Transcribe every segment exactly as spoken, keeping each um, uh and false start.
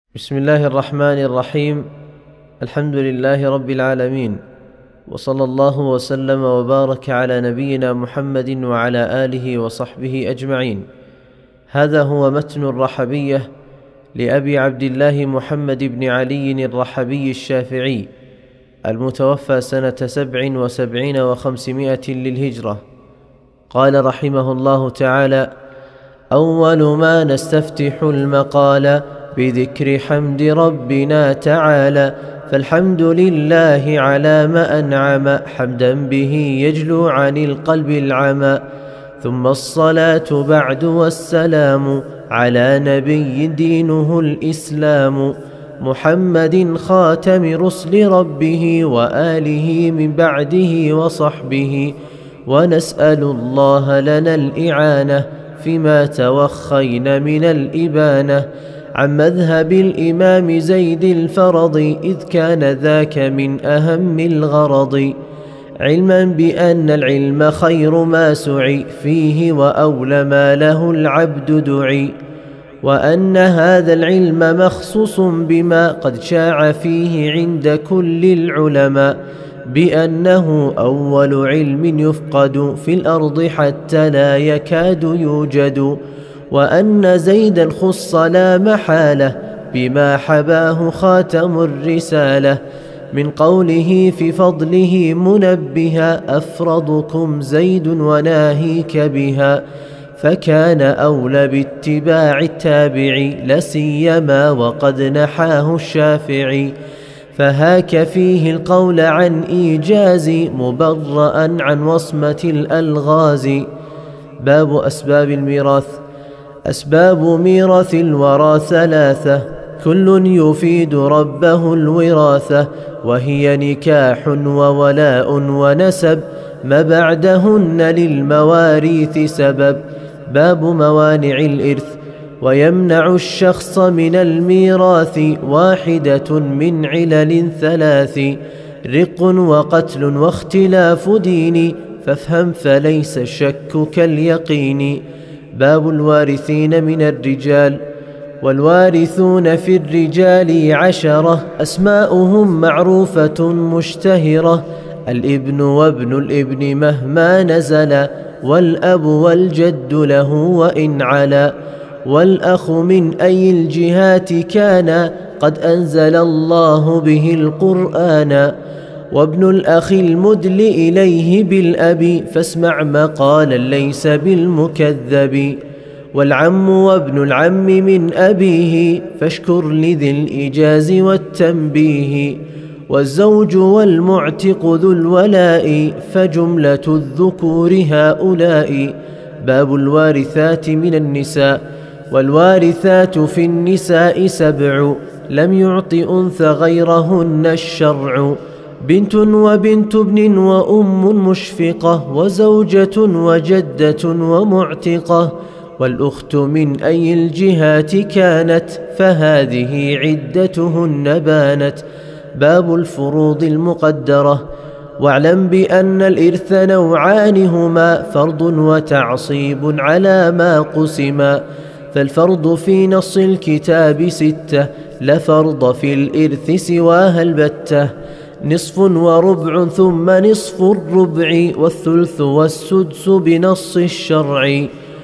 بسم الله الرحمن الرحيم. الحمد لله رب العالمين، وصلى الله وسلم وبارك على نبينا محمد وعلى آله وصحبه أجمعين. هذا هو متن الرحبية لأبي عبد الله محمد بن علي الرحبي الشافعي، المتوفى سنة سبع وسبعين وخمسمائة للهجرة. قال رحمه الله تعالى: أول ما نستفتح المقال بذكر حمد ربنا تعالى، فالحمد لله على ما أنعم، حمدا به يجلو عن القلب العمى. ثم الصلاة بعد والسلام على نبي دينه الإسلام، محمد خاتم رسل ربه وآله من بعده وصحبه. ونسأل الله لنا الإعانة فيما توخين من الإبانة عن مذهب الإمام زيد الفرض، إذ كان ذاك من أهم الغرض. علما بأن العلم خير ما سعي فيه، وأولى ما له العبد دعي. وأن هذا العلم مخصوص بما قد شاع فيه عند كل العلماء، بأنه أول علم يفقد في الأرض حتى لا يكاد يوجد. وأن زيدا خص لا محالة بما حباه خاتم الرسالة، من قوله في فضله منبها: أفرضكم زيد وناهيك بها. فكان أولى باتباع التابع لسيما وقد نحاه الشافعي، فهاك فيه القول عن إيجاز مبرأ عن وصمة الألغاز. باب أسباب الميراث. أسباب ميراث الورى ثلاثة، كل يفيد ربه الوراثة، وهي نكاح وولاء ونسب، ما بعدهن للمواريث سبب. باب موانع الإرث. ويمنع الشخص من الميراث واحدة من علل ثلاث، رق وقتل واختلاف دين، فافهم فليس الشك كاليقين. باب الوارثين من الرجال. والوارثون في الرجال عشرة، أسماؤهم معروفة مشتهرة: الابن وابن الابن مهما نزل، والأب والجد له وإن علا، والأخ من أي الجهات كان، قد أنزل الله به القرآن. وابن الأخ المدل إليه بالأب، فاسمع مقالا ليس بالمكذب. والعم وابن العم من أبيه، فاشكر لذي الإجاز والتنبيه. والزوج والمعتق ذو الولاء، فجملة الذكور هؤلاء. باب الوارثات من النساء. والوارثات في النساء سبع، لم يعط أنثى غيرهن الشرع: بنت وبنت ابن وأم مشفقة، وزوجة وجدة ومعتقة. والأخت من أي الجهات كانت، فهذه عدتهن بانت. باب الفروض المقدرة. واعلم بأن الإرث نوعان هما، فرض وتعصيب على ما قسما. فالفرض في نص الكتاب ستة، لا فرض في الإرث سواها البتة: نصف وربع ثم نصف الربع، والثلث والسدس بنص الشرع،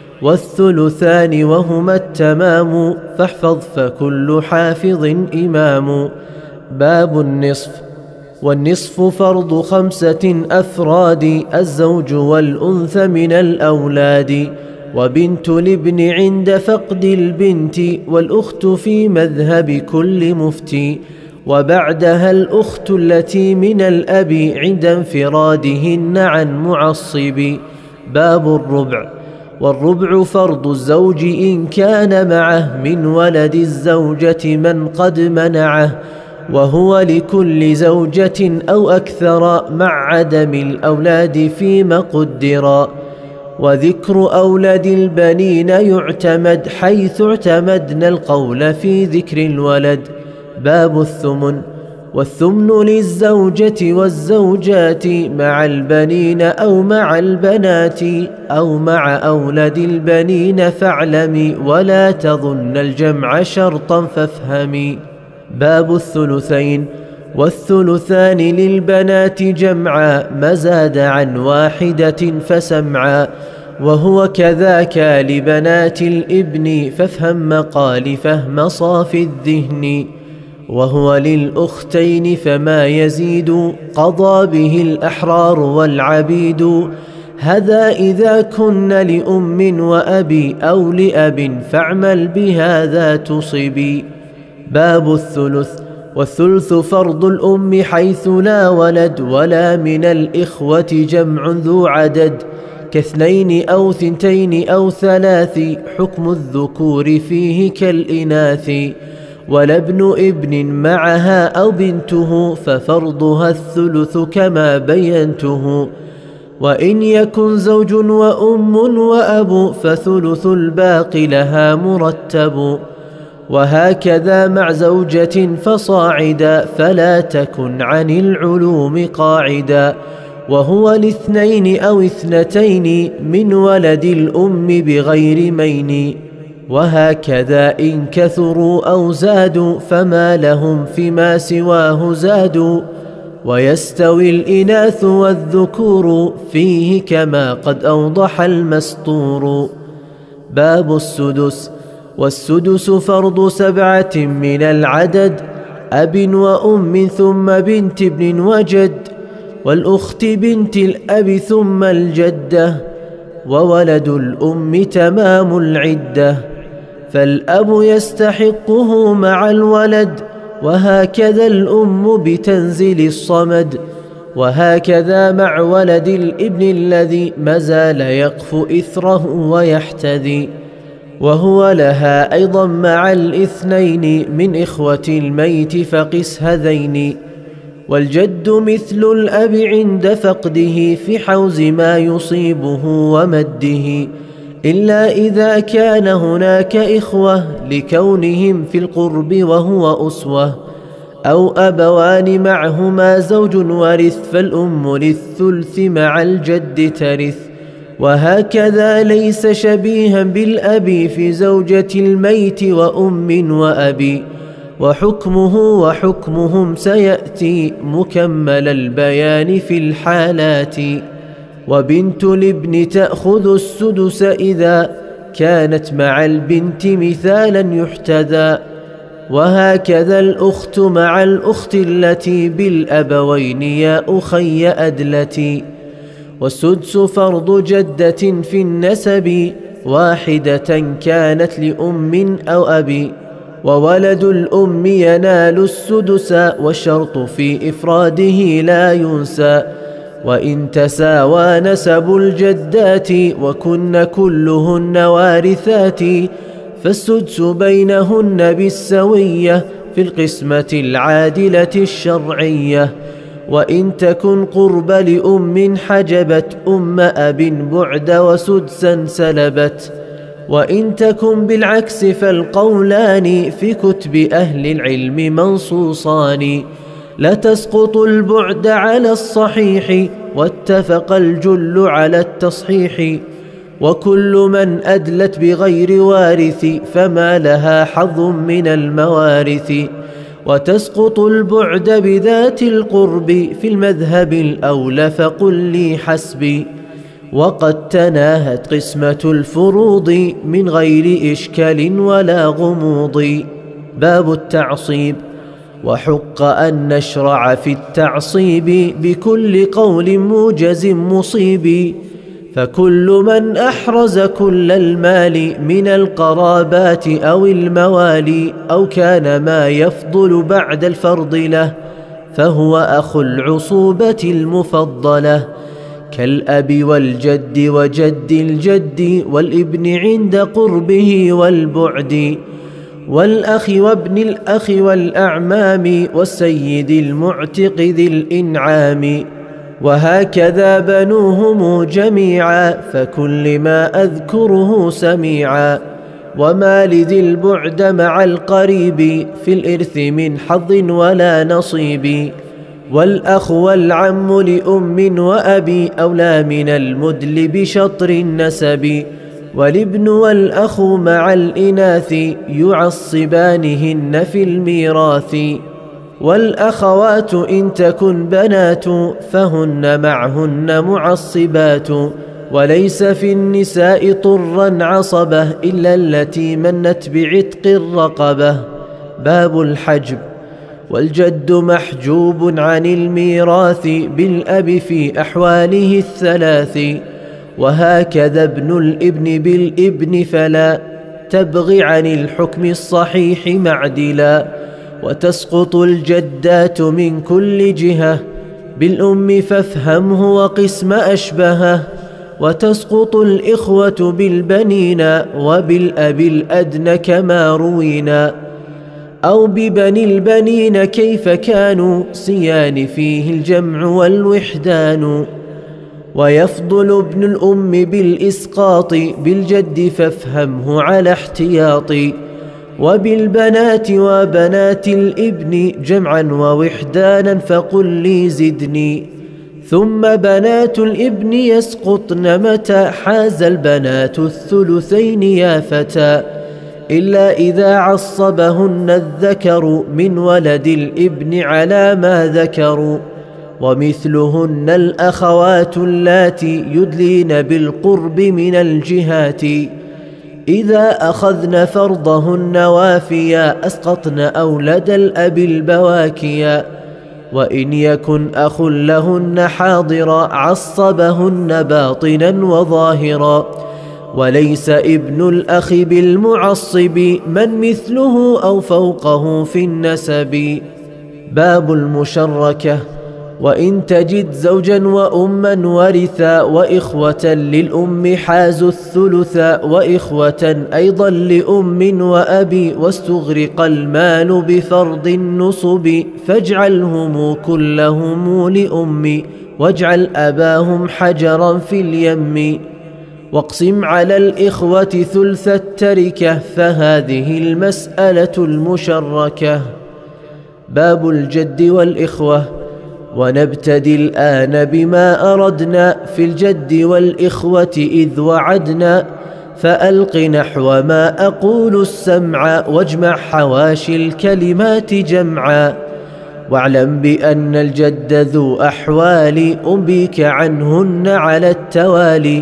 والثلثان وهما التمام، فاحفظ فكل حافظ إمام. باب النصف. والنصف فرض خمسة أفراد، الزوج والأنثى من الأولاد، وبنت الابن عند فقد البنت، والأخت في مذهب كل مفتي، وبعدها الأخت التي من الأب عند انفرادهن عن معصب. باب الربع. والربع فرض الزوج إن كان معه من ولد الزوجة من قد منعه، وهو لكل زوجة أو أكثر مع عدم الأولاد فيما قدرا. وذكر أولاد البنين يعتمد، حيث اعتمدنا القول في ذكر الولد. باب الثمن. والثمن للزوجة والزوجات مع البنين أو مع البنات أو مع أولد البنين فاعلمي ولا تظن الجمع شرطا فافهمي. باب الثلثين. والثلثان للبنات جمعا ما زاد عن واحدة فسمعا، وهو كذاك لبنات الابن فافهم مقال فهم صافي الذهن. وهو للأختين فما يزيد قضى به الأحرار والعبيد، هذا إذا كن لأم وأبي أو لأب فاعمل بهذا تصبي. باب الثلث. والثلث فرض الأم حيث لا ولد ولا من الإخوة جمع ذو عدد، كاثنين أو ثنتين أو ثلاث حكم الذكور فيه كالإناث. ولا ابن ابن معها أو بنته ففرضها الثلث كما بينته. وإن يكن زوج وأم وأب فثلث الباقي لها مرتب. وهكذا مع زوجة فصاعدا فلا تكن عن العلوم قاعدا. وهو لاثنين أو اثنتين من ولد الأم بغير مين. وهكذا إن كثروا أو زادوا فما لهم فيما سواه زادوا. ويستوي الإناث والذكور فيه كما قد أوضح المسطور. باب السدس. والسدس فرض سبعة من العدد، أب وأم ثم بنت ابن وجد، والأخت بنت الأب ثم الجدة، وولد الأم تمام العدة. فالأب يستحقه مع الولد، وهكذا الأم بتنزل الصمد. وهكذا مع ولد الابن الذي مازال يقف إثره ويحتذي. وهو لها أيضا مع الاثنين من إخوة الميت فقس هذين. والجد مثل الأب عند فقده في حوز ما يصيبه ومده، إلا إذا كان هناك إخوة لكونهم في القرب وهو أسوة، أو أبوان معهما زوج ورث فالأم للثلث مع الجد ترث. وهكذا ليس شبيها بالأب في زوجة الميت وأم وأبي، وحكمه وحكمهم سيأتي مكمل البيان في الحالات. وبنت الابن تأخذ السدس إذا كانت مع البنت مثالا يحتذى. وهكذا الأخت مع الأخت التي بالأبوين يا أخي أدلتي. والسدس فرض جدة في النسب، واحدة كانت لأم أو أبي. وولد الأم ينال السدس، والشرط في إفراده لا ينسى. وإن تساوى نسب الجدات وكن كلهن وارثات، فالسدس بينهن بالسوية في القسمة العادلة الشرعية. وإن تكن قرب لأم حجبت أم أب بعد وسدسا سلبت. وإن تكن بالعكس فالقولان في كتب أهل العلم منصوصان. لا تسقط البعد على الصحيح، واتفق الجل على التصحيح. وكل من أدلت بغير وارث فما لها حظ من الموارث. وتسقط البعد بذات القرب في المذهب الأولى فقل لي حسبي. وقد تناهت قسمة الفروض من غير إشكال ولا غموض. باب التعصيب. وحق أن نشرع في التعصيب بكل قول موجز مصيب، فكل من أحرز كل المال من القرابات أو الموالي، أو كان ما يفضل بعد الفرض له، فهو أخو العصوبة المفضلة، كالأب والجد وجد الجد والابن عند قربه والبعد، والأخ وابن الأخ والأعمام والسيد المعتق ذي الإنعام. وهكذا بنوهم جميعا، فكل ما أذكره سميعا. وما لذي البعد مع القريب في الإرث من حظ ولا نصيب. والأخ والعم لأم وأبي أولى من المدل بشطر النسب. والابن والأخ مع الإناث يعصبانهن في الميراث. والأخوات إن تكن بنات فهن معهن معصبات. وليس في النساء طرا عصبة إلا التي منت بعتق الرقبة. باب الحجب. والجد محجوب عن الميراث بالأب في أحواله الثلاث. وهكذا ابن الابن بالابن فلا تبغ عن الحكم الصحيح معدلا. وتسقط الجدات من كل جهة بالأم فافهمه وقسم أشبهه. وتسقط الإخوة بالبنين وبالأب الأدنى كما روينا. أو ببني البنين كيف كانوا سيان فيه الجمع والوحدان. ويفضل ابن الأم بالإسقاط بالجد فافهمه على احتياط. وبالبنات وبنات الابن جمعا ووحدانا فقل لي زدني. ثم بنات الابن يسقطن متى حاز البنات الثلثين يا فتى. إلا إذا عصبهن الذكر من ولد الابن على ما ذكروا. ومثلهن الأخوات اللاتي يدلين بالقرب من الجهات. إذا أخذن فرضهن وافيا أسقطن أولد الأب البواكيا. وإن يكن أخ لهن حاضرا عصبهن باطنا وظاهرا. وليس ابن الأخ بالمعصب من مثله أو فوقه في النسب. باب المشركة. وإن تجد زوجا وأما ورثا وإخوة للأم حازوا الثلثا. وإخوة أيضا لأم وأبي واستغرق المال بفرض النصب. فاجعلهم كلهم لأم واجعل أباهم حجرا في اليم. واقسم على الإخوة ثلث التركة فهذه المسألة المشركة. باب الجد والإخوة. ونبتدي الآن بما أردنا في الجد والإخوة إذ وعدنا. فألق نحو ما أقول السمع واجمع حواشي الكلمات جمعا. واعلم بأن الجد ذو أحوال أنبيك عنهن على التوالي.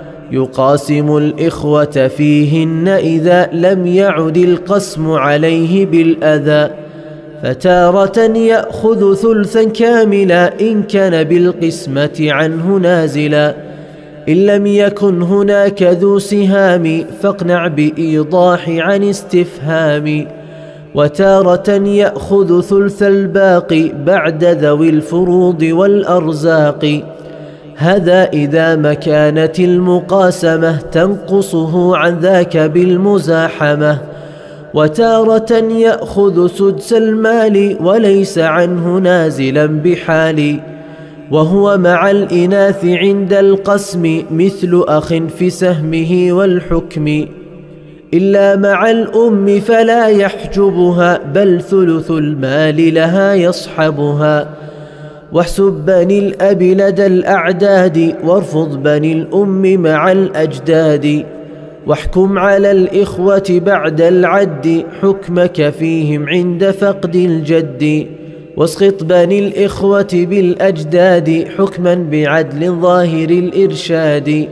يقاسم الإخوة فيهن إذا لم يعد القسم عليه بالأذى. فتارة يأخذ ثلثا كاملا إن كان بالقسمة عنه نازلا. إن لم يكن هناك ذو سهام فاقنع بإيضاح عن استفهام. وتارة يأخذ ثلث الباقي بعد ذوي الفروض والأرزاق. هذا إذا ما كانت المقاسمة تنقصه عن ذاك بالمزاحمة. وتارة يأخذ سدس المال وليس عنه نازلا بحال. وهو مع الإناث عند القسم مثل أخ في سهمه والحكم. إلا مع الأم فلا يحجبها بل ثلث المال لها يصحبها. واحسب بني الأب لدى الأعداد وارفض بني الأم مع الأجداد. واحكم على الإخوة بعد العد حكمك فيهم عند فقد الجد. واسقط بني الإخوة بالأجداد حكما بعدل ظاهر الإرشاد.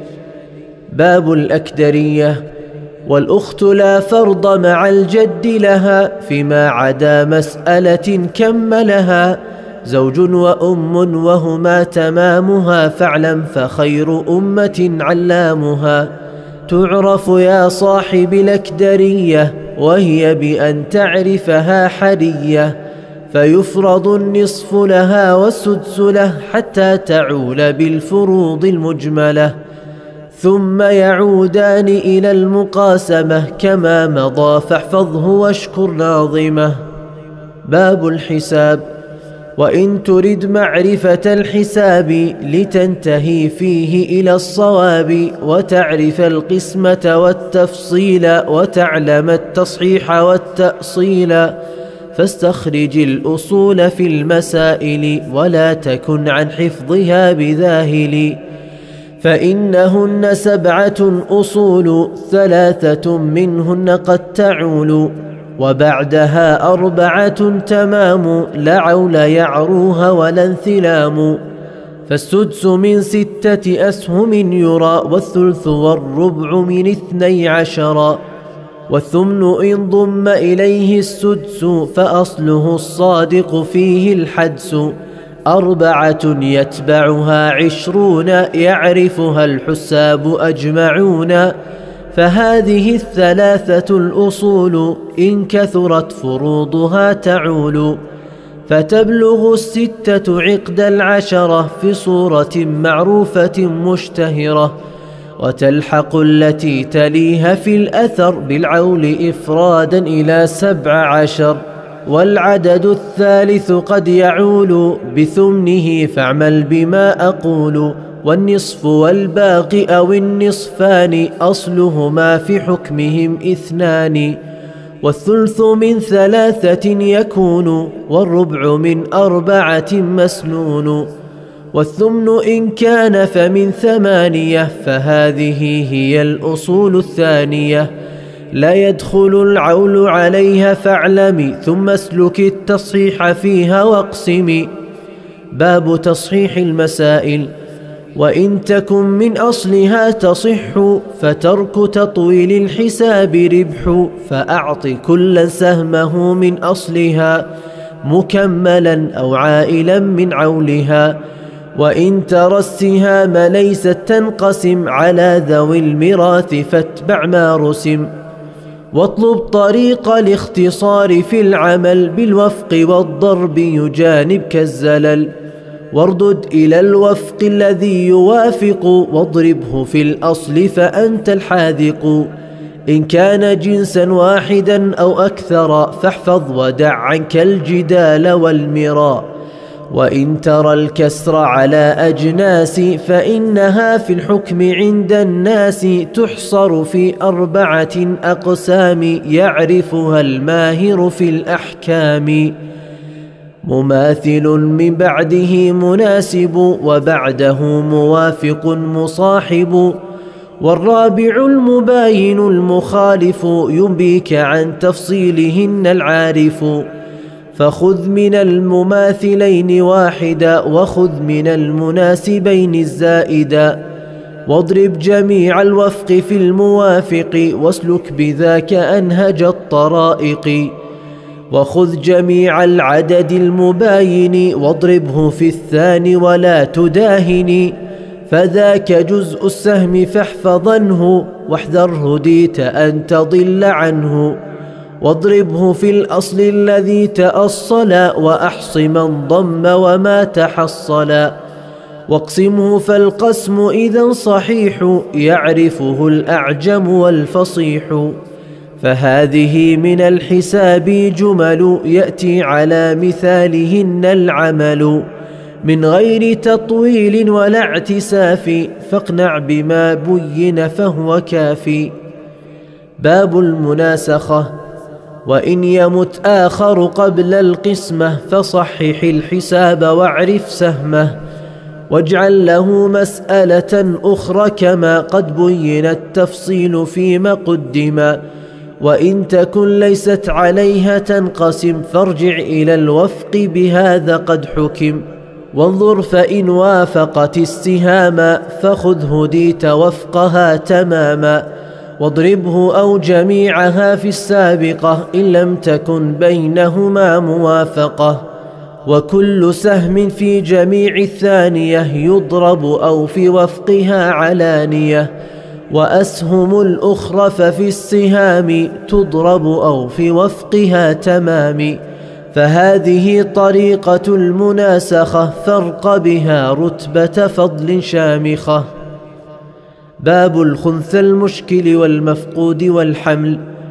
باب الأكدرية. والأخت لا فرض مع الجد لها فيما عدا مسألة كملها. زوج وأم وهما تمامها فاعلم فخير أمة علامها. تعرف يا صاحب الأكدرية وهي بأن تعرفها حرية. فيفرض النصف لها والسدس له حتى تعول بالفروض المجملة. ثم يعودان إلى المقاسمة كما مضى فاحفظه واشكر ناظمه. باب الحساب. وإن ترد معرفة الحساب لتنتهي فيه إلى الصواب وتعرف القسمة والتفصيل وتعلم التصحيح والتأصيل، فاستخرج الأصول في المسائل ولا تكن عن حفظها بذاهل. فإنهن سبعة أصول ثلاثة منهن قد تعول، وبعدها أربعة تمام لا عول يعروها ولا انثلام. فالسدس من ستة أسهم يرى، والثلث والربع من اثني عشر، والثمن إن ضم إليه السدس فأصله الصادق فيه الحدس. أربعة يتبعها عشرون يعرفها الحساب أجمعون، فهذه الثلاثة الأصول إن كثرت فروضها تعول. فتبلغ الستة عقد العشرة في صورة معروفة مشتهرة، وتلحق التي تليها في الأثر بالعول إفرادا إلى سبع عشر. والعدد الثالث قد يعول بثمنه فاعمل بما أقول، والنصف والباقي أو النصفان أصلهما في حكمهم اثنان. والثلث من ثلاثة يكون، والربع من أربعة مسنون. والثمن إن كان فمن ثمانية، فهذه هي الأصول الثانية. لا يدخل العول عليها فاعلم، ثم اسلك التصحيح فيها واقسم. باب تصحيح المسائل. وإن تكن من أصلها تصح، فترك تطويل الحساب ربح. فأعط كلا سهمه من أصلها مكملا أو عائلا من عولها. وإن ترى السهام ليست تنقسم على ذوي الميراث فاتبع ما رسم. واطلب طريق الاختصار في العمل بالوفق والضرب يجانبك الزلل. واردد إلى الوفق الذي يوافق، واضربه في الأصل فأنت الحاذق. إن كان جنسا واحدا أو أكثر فاحفظ ودع عنك الجدال والمراء. وإن ترى الكسر على أجناس فإنها في الحكم عند الناس تحصر في أربعة أقسام يعرفها الماهر في الأحكام. مماثل من بعده مناسب، وبعده موافق مصاحب. والرابع المباين المخالف ينبيك عن تفصيلهن العارف. فخذ من المماثلين واحدا، وخذ من المناسبين الزائدا. واضرب جميع الوفق في الموافق، واسلك بذاك أنهج الطرائق. وخذ جميع العدد المباين، واضربه في الثاني ولا تداهن. فذاك جزء السهم فاحفظنه، واحذر هديت أن تضل عنه. واضربه في الأصل الذي تأصل، وأحص من ضم وما تحصل. واقسمه فالقسم إذا صحيح، يعرفه الأعجم والفصيح. فهذه من الحساب جمل يأتي على مثالهن العمل، من غير تطويل ولا اعتساف، فاقنع بما بين فهو كافي. باب المناسخة. وإن يمت آخر قبل القسمة فصحح الحساب واعرف سهمه، واجعل له مسألة أخرى كما قد بين التفصيل فيما قدم. وإن تكن ليست عليها تنقسم فارجع إلى الوفق بهذا قد حكم. وانظر فإن وافقت السهام فخذ هديت وفقها تماما. واضربه أو جميعها في السابقة إن لم تكن بينهما موافقة. وكل سهم في جميع الثانية يضرب أو في وفقها علانية. وأسهم الأخرى ففي السهام تضرب أو في وفقها تمام. فهذه طريقة المناسخة، فرق بها رتبة فضل شامخة. باب الخنث المشكل والمفقود والحمل.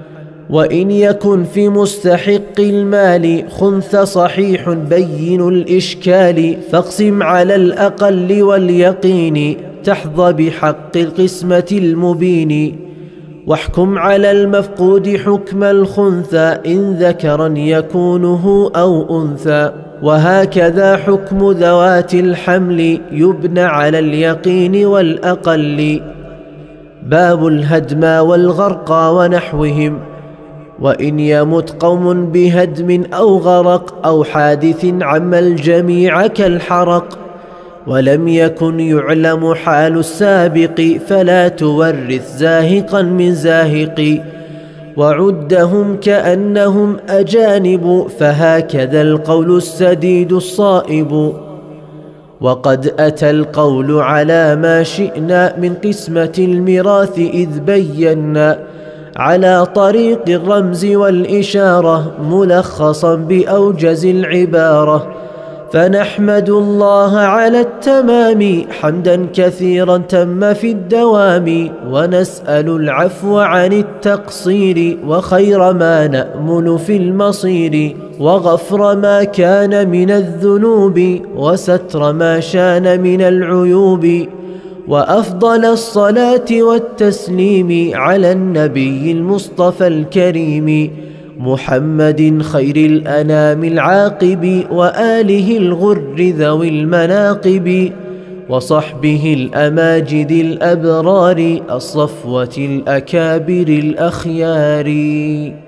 وإن يكن في مستحق المال خنث صحيح بين الإشكال فاقسم على الأقل واليقين تحظى بحق القسمة المبين. واحكم على المفقود حكم الخنثى إن ذكرا يكونه أو أنثى. وهكذا حكم ذوات الحمل يبنى على اليقين والأقل. باب الهدم والغرق ونحوهم. وإن يمت قوم بهدم أو غرق أو حادث عم الجميع كالحرق ولم يكن يعلم حال السابق فلا تورث زاهقا من زاهق. وعدهم كأنهم أجانب فهكذا القول السديد الصائب. وقد أتى القول على ما شئنا من قسمة الميراث إذ بينا على طريق الرمز والإشارة ملخصا بأوجز العبارة. فنحمد الله على التمام حمدا كثيرا تم في الدوام ونسأل العفو عن التقصير وخير ما نأمل في المصير وغفر ما كان من الذنوب وستر ما شان من العيوب. وأفضل الصلاة والتسليم على النبي المصطفى الكريم محمد خير الأنام العاقب وآله الغر ذوي المناقب وصحبه الأماجد الأبرار الصفوة الأكابر الأخيار.